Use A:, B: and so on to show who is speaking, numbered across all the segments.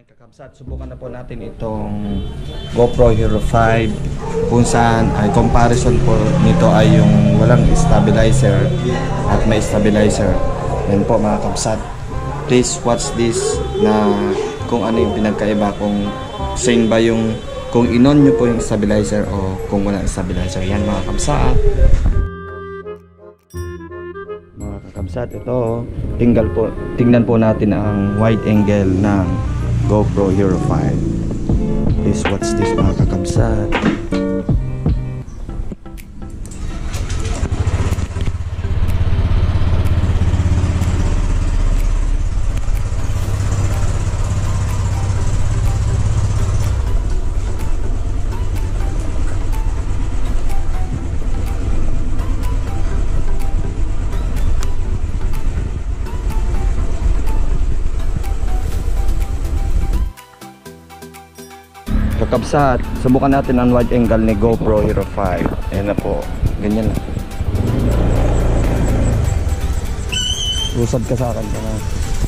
A: Kakabsat, subukan na po natin itong GoPro Hero 5 kung saan ay comparison po nito ay yung walang stabilizer at may stabilizer. Yan po mga kabsat, please watch this na kung ano yung pinagkaiba, kung same ba yung kung inon nyo po yung stabilizer o kung walang stabilizer. Yan mga kabsat. Mga kakabsat, ito tingnan po natin ang wide angle ng GoPro Hero 5. Please watch this mga kakabsat. Kakabsat, subukan natin ang wide angle ni GoPro Hero 5. Ayan na po, ganyan na. Usad ka sa akin na.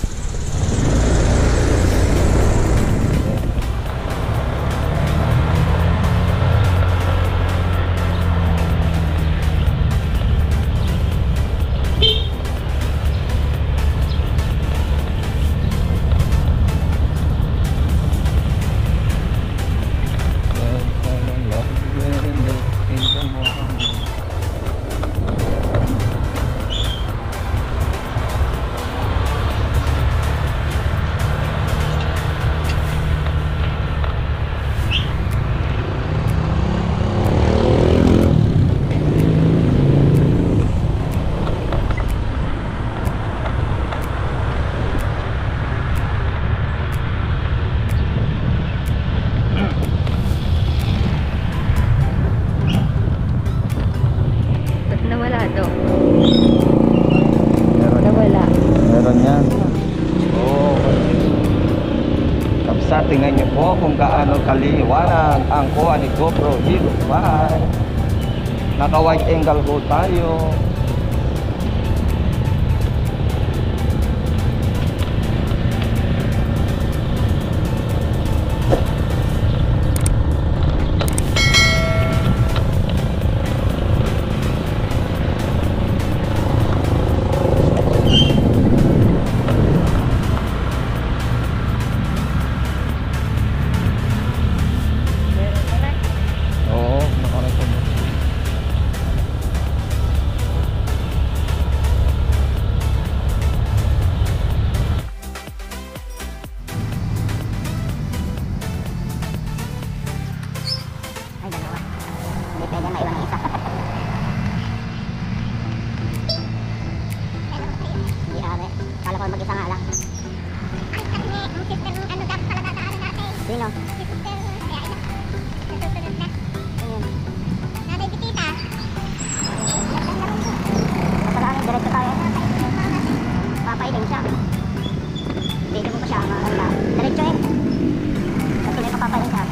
A: Tingnan niyo po kung gaano kaliwanag ang kuha ni GoPro Hero 5. Naka wide angle po tayo.
B: Sino? Masalangin, diretso tayo. Papailing siya. Dito mo pa siya, maganda. Diretso eh. Kasi may papapailing siya ako.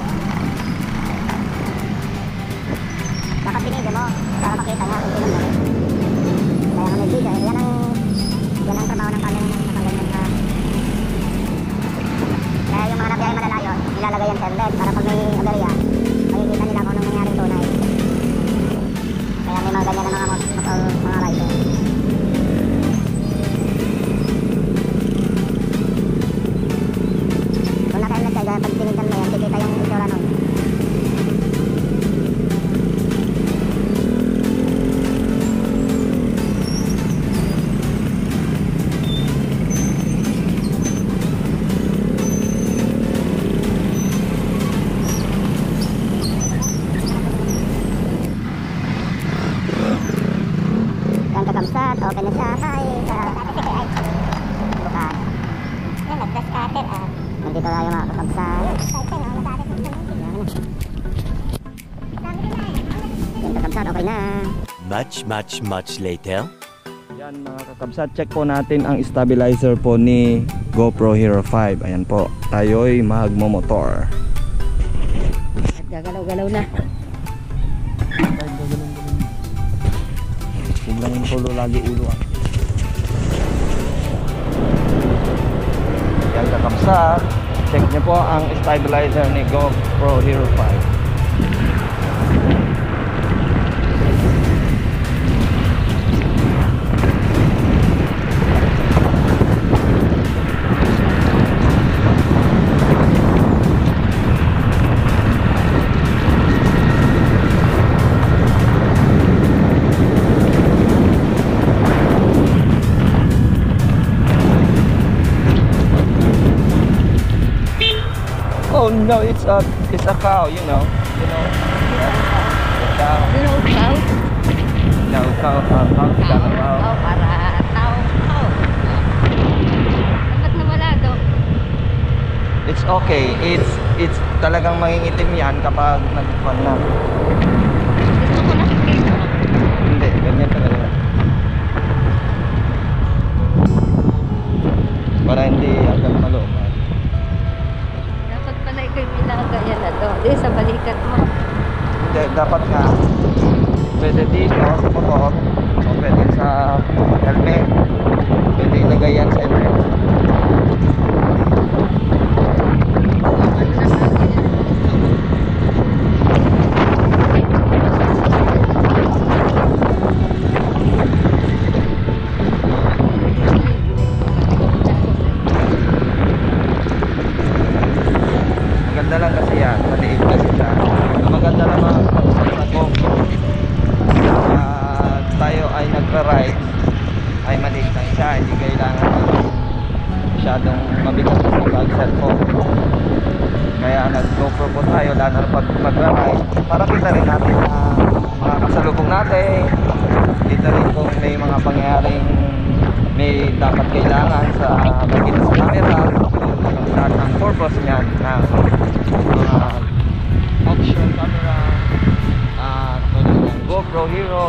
B: Dapat pinigil mo para makita niya kung sino mo. Kaya nga may video. Yan ang trabaho ng camera ng nakaganyan na. Kaya yung mga nabiyahe malalayo, nilalagay yan sa helmet para pag may aberya, makikita nila kung anong nangyaring tunay. Kaya may mga ganyan na mga rider. Kung naka-helmet ka dyan, pag tinignan mo yan, kikita yung itsura nun. Kakabsat, open na siya. Hi! Bukas. Yan, nag-scatter ah. Nandito tayo mga kakabsat. Yan, kakabsat, okay na.
C: Much later.
A: Yan mga kakabsat, check po natin ang stabilizer po ni GoPro Hero 5. Ayan po, tayo'y magmomotor.
B: At gagalaw-galaw na.
A: Tingnan yung solo lagi ulo ah. Yan kakabsat. Check nyo po ang stabilizer ni GoPro Hero 5. Oh no, it's a cow, you know. The cow.
B: Cow?
A: No, cow.
B: Para tao. Dapat nawala do.
A: It's okay. It's talagang mangingitim yan kapag nagpan na.
B: Gusto ko na skate.
A: Hindi, ganyan talaga. Para hindi agad malooban.
B: Dapat pala ikaw minagaya na to. Di sa balikat mo.
A: Hindi, dapat nga pwede dito sa motor o pwede sa helmet. Pwede ilagay yan sa helmet. Maganda lang kasi yan, maliit kasi siya. Ang maganda naman sa GoPro, tayo ay nagra-ride, ay maliit lang siya, hindi kailangan masyadong mabigat sa pag-cellphone. Kaya nag-GoPro po tayo, lalo na pag magra-ride, para kita rin natin na mga kasalubong natin, kita rin kung may mga pangyayaring may dapat kailangan sa makita sa camera. At ang purpose niyan na action camera, tulad ng GoPro Hero,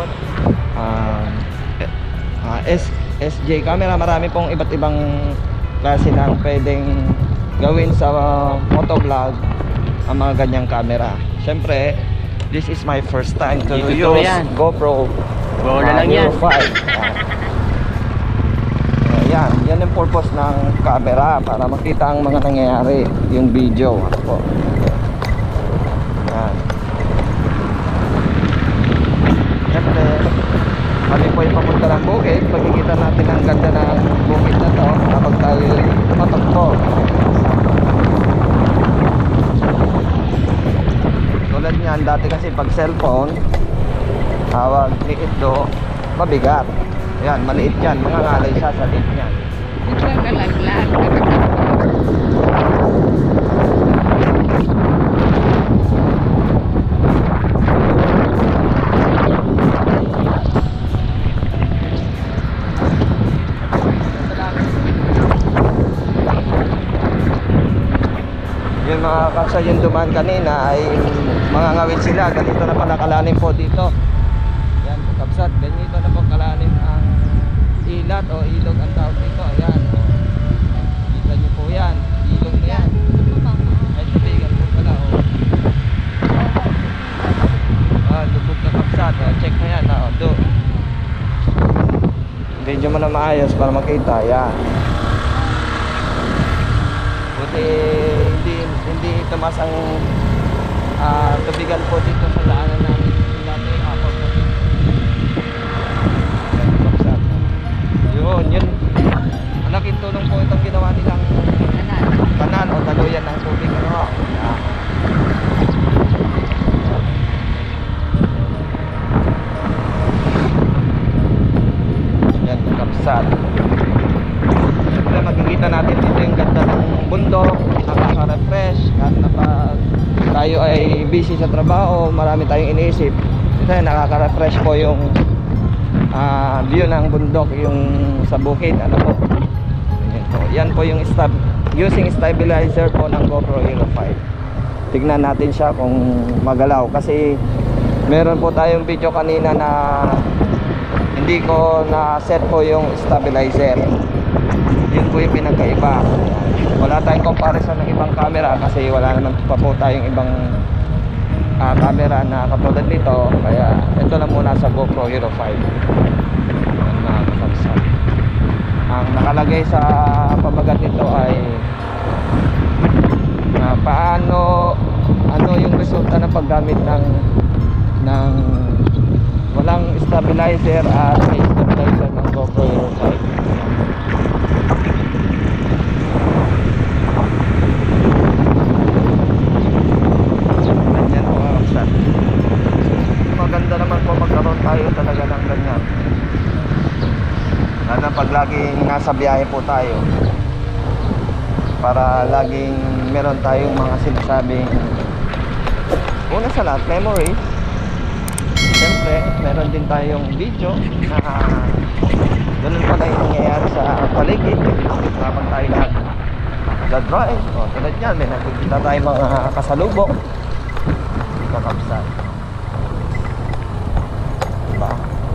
A: SJ camera, marami pong iba't ibang klase ng pwedeng gawin sa motovlog ang mga ganyang camera. Siyempre, this is my first time to use GoPro Hero 5. Yan ang purpose ng camera, para makita ang mga nangyayari, yung video. Ano po? Yan. Siyempre, kami po yung papunta ng bukid. Pagkikita natin ang ganda ng bukid na to kapag tayo patakbo. Tulad niyan, dati kasi pag cellphone, tawag liit do, mabigat. Yan, maliit yan, mga ngalay siya sa liit niyan.
B: Ito ang nalaglag.
A: Yung mga kaksa yung dumaan kanina ay mga ngawin sila. Ganito na pala kalalim po dito. Yan, kapsat, ganito na po kalalim ang ilat o ilog ang tawag dito. Ayan, o. Kita nyo po yan, ilog na yan. Ay, tubigan po pala, o. Lubog na kapsat, o. Check na yan, o. Do. Video mo na maayos para makita, yan. Buti hindi tumas ang tubigan po dito sa daanan namin dati, apat po dito. Yun. Malaking tulong po itong ginawa nilang kanal o daluyan ng tubig. Ano? Yan, kapsat. Siyempre makikita natin dito yung ganda ng bundok, nakaka-refresh kahit na pag tayo ay busy sa trabaho, marami tayong iniisip. Ito yung nakaka-refresh po yung view ng bundok, yung sa bukid. Ano po? Yan po yung using stabilizer po ng GoPro Hero 5. Tignan natin siya kung magalaw, kasi meron po tayong video kanina na hindi ko na set po yung stabilizer. Yun po yung pinagkaiba. Wala tayong comparison ng ibang camera kasi wala naman pa po tayong ibang camera na katulad nito. Kaya ito lang muna sa GoPro Hero 5. Yan, mga kasabsab. Ang nakalagay sa pamagat nito ay ng paggamit ng walang stabilizer at may stabilizer ng GoPro Hero 5. Ganyan po mga kapsat. Maganda naman po magkaroon tayo talaga ng ganyan. Lalo pag laging nasa biyahe po tayo, para laging meron tayong mga sinasabing, una sa lahat, memories. Siyempre, meron din tayong video na ganun pala yung nangyayari sa paligid habang tayo nag-drive. O, tulad yan, may nakikita tayo mga kasalubok, kakapsat, diba?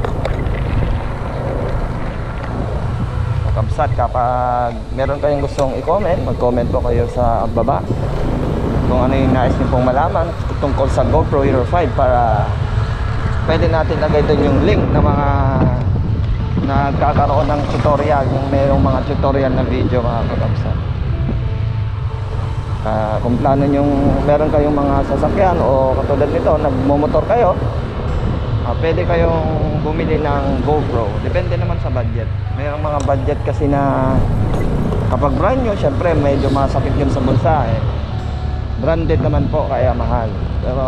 A: Kakapsat, kapag meron kayong gustong i-comment, mag-comment po kayo sa baba kung ano yung nais niyo pong malaman tungkol sa GoPro Hero 5, para pwede natin lagay doon yung link na mga nagkakaroon ng tutorial, yung mayroong mga tutorial na video mga kakapsat. Kung plano nyong meron kayong mga sasakyan o katulad nito, nagmumotor kayo, pwede kayong bumili ng GoPro. Depende naman sa budget. Mayroong mga budget kasi na kapag brand new, syempre medyo masakit yun sa bulsa eh. Branded naman po, kaya mahal. Pero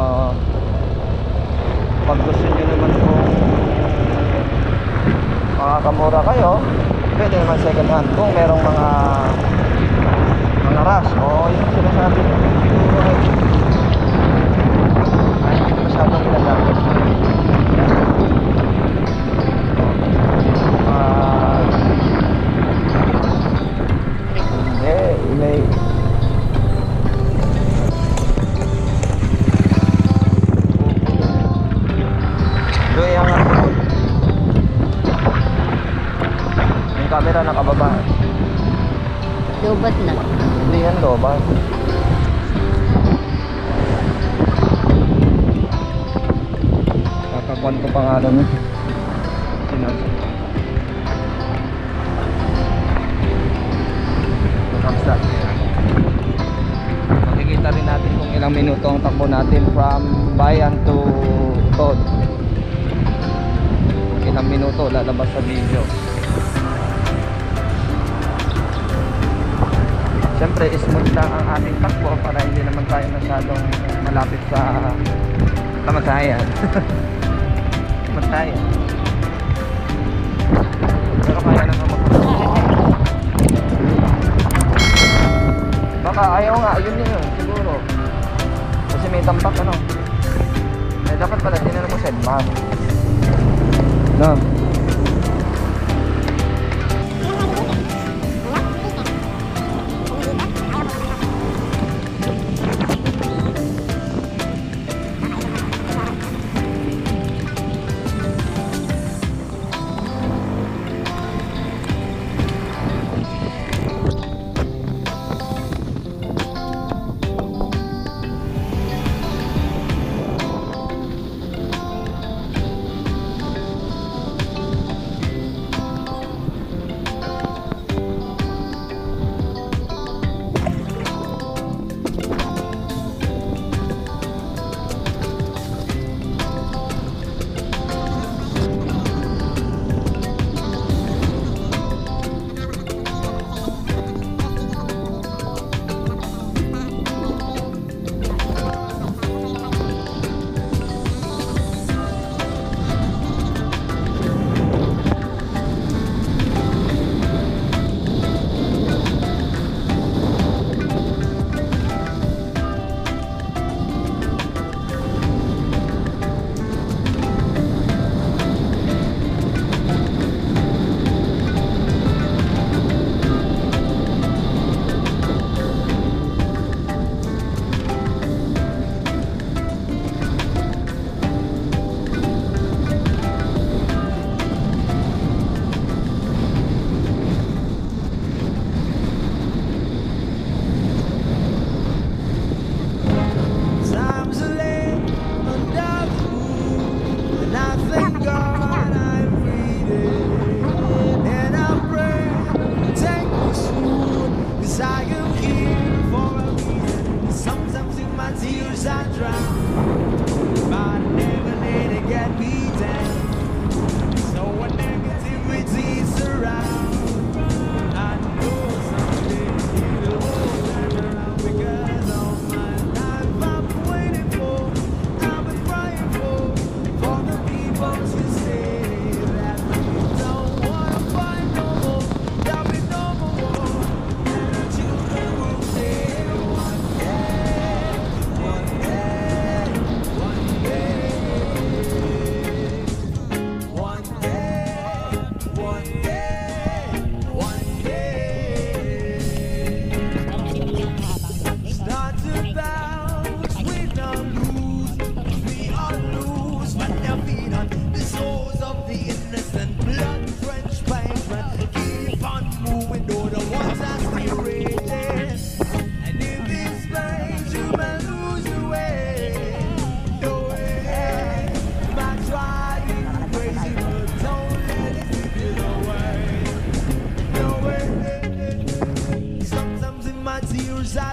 A: pag gusto nyo naman po makakamura kayo, pwede naman second hand kung merong mga rush o yung sinasabi ko ay hindi masyadong ginagamit. May yung camera nakababa.
B: Lobat na.
A: Hindi yan lobat. Kakakuan ko pangalan mo. Kapsat. Makikita rin natin kung ilang minuto ang takbo natin from Bayan to Tod. Kung ilang minuto lalabas sa video. Siyempre, smooth lang ang ating takbo para hindi naman tayo masyadong malapit sa kamatayan. Kamatayan. Pero kaya naman baka ayaw nga, yun yun, siguro. Kasi may tambak, ano. Eh, dapat pala, tinanong mo sedman. No?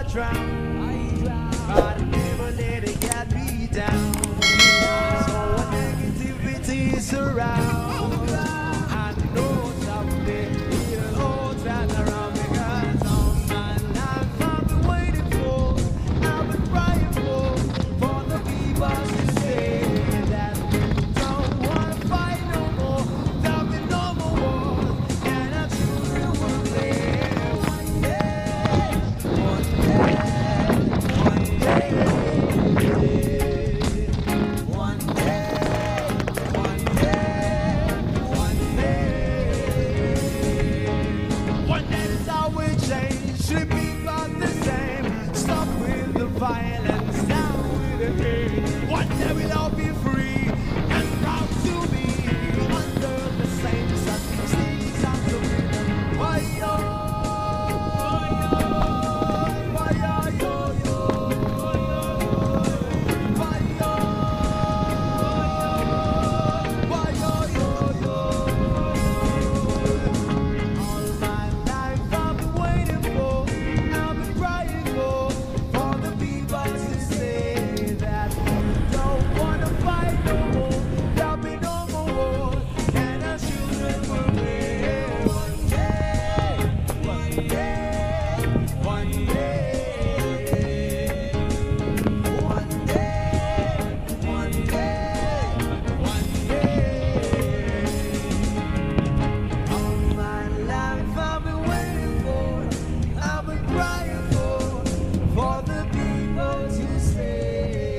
D: drown, but I never let it get me down. So when negativity is around, I know someday it'll all turn around, because all my life I've been waiting for, I've been crying for the people to say that don't wanna fight no more, there'll be no more wars, and our children will live one day, one day, one day, one day, one day, one day. One day is how we change, should be about the same. Stop with the violence, down with the hate. One day we'll all be free and proud to be under the same sun. Seas of the freedom. Why yo, why yo, why yo, why yo. All my life I've been waiting for, I've been crying for the people to say that don't wanna fight no more, there'll be no more war, and our children will live one day, one day, one day, one day, one day, one day. All my life I've been waiting for, I've been crying for the people to stay.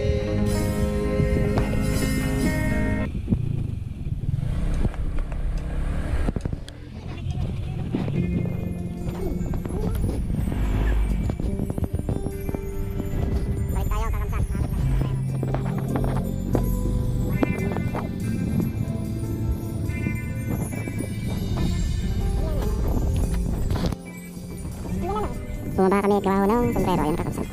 B: Balik tayo, kakamsat. Bumaba kami at gawa ng sombrero. Ayan, kakamsat.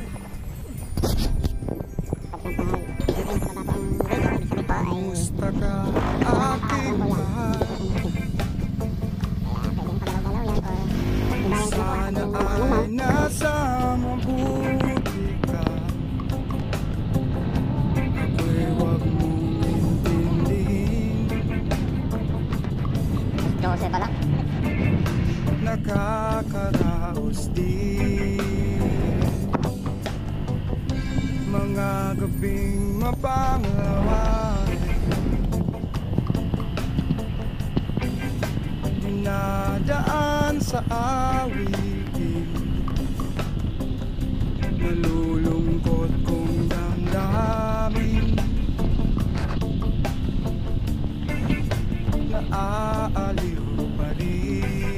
B: Pagkang tayo. Ito yung pababa po ang radio. Ibig sabihin po ay
D: Basta ka aking mahal,
B: kaya pwedeng pagalaw-galaw yan or iba yung
D: sana
B: kinukuha ng ano mo.
D: ay nasa mabuti ka. Ako'y huwag mong intindihin,
B: 12 pala.
D: nakakaraos din mga gabing mapanglawan, dinadaan sa awitin, nalulungkot kong damdamin, naaaliw pa rin.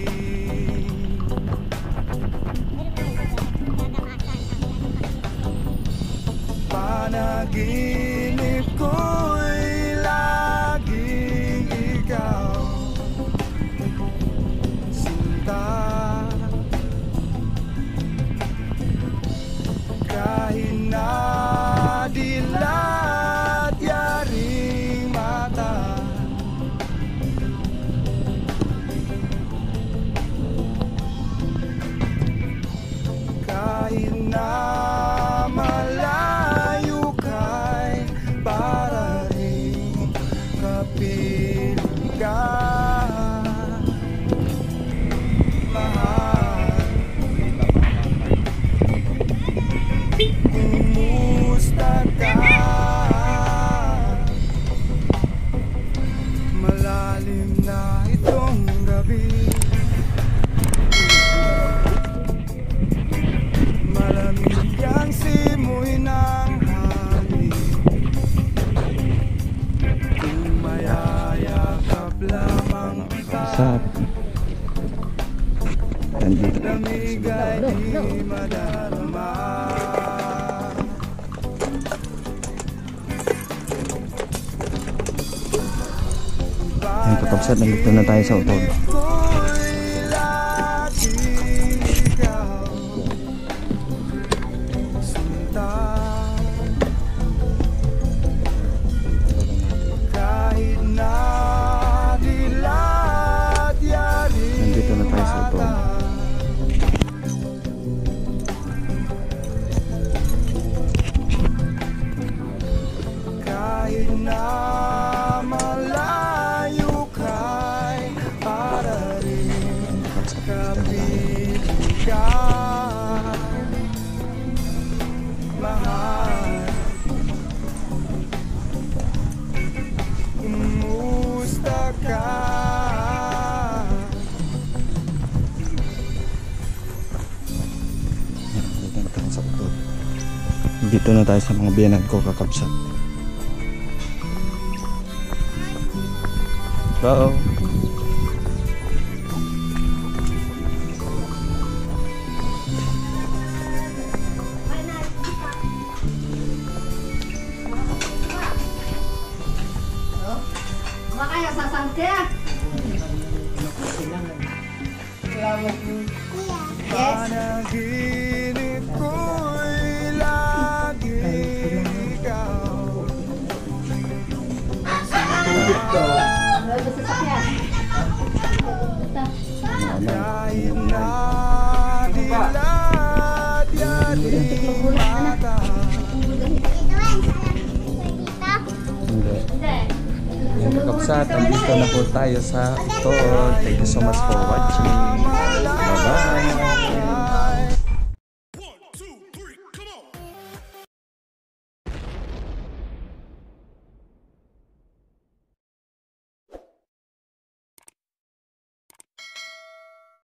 D: Panaginip ko'y laging ikaw, sinta. Kahit na dilat yaring mata, kahit na malayo ka'y para rin kapiling ka, mahal. Kumusta ka? Malalim na itong gabi, malamig ang simoy ng hangin, kung mayayakap lamang kita,
A: Sat. Nandito.
D: lamig ay di madarama.
A: Ayan, kapagsat, nandito na tayo sa utol.
D: Ko'y laging ikaw, sinta. Kahit na dilat yaring
A: Nandito na tayo sa utol.
D: mata,
A: Dito na tayo sa mga biyanan ko kakabsat. Wow.
E: Makanya sasangke. Yes.
D: Panaginip ko'y lagi ikaw. Kahit na dilat yan di mata.
A: Yung kakabsat, andito na po tayo sa tour. Thank you so much for watching. Bye-bye.